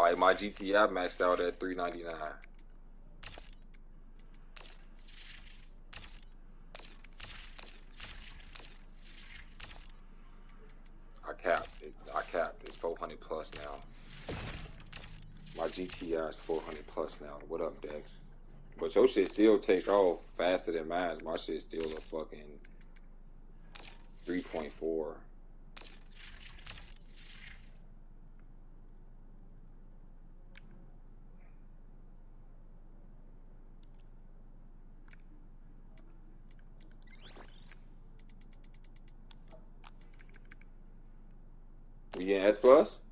Like my GTI maxed out at 399. I capped it. It's 400 plus now. My GTI is 400 plus now. What up, Dex? But your shit still take off faster than mine. My shit still a fucking 3.4. You getting S plus?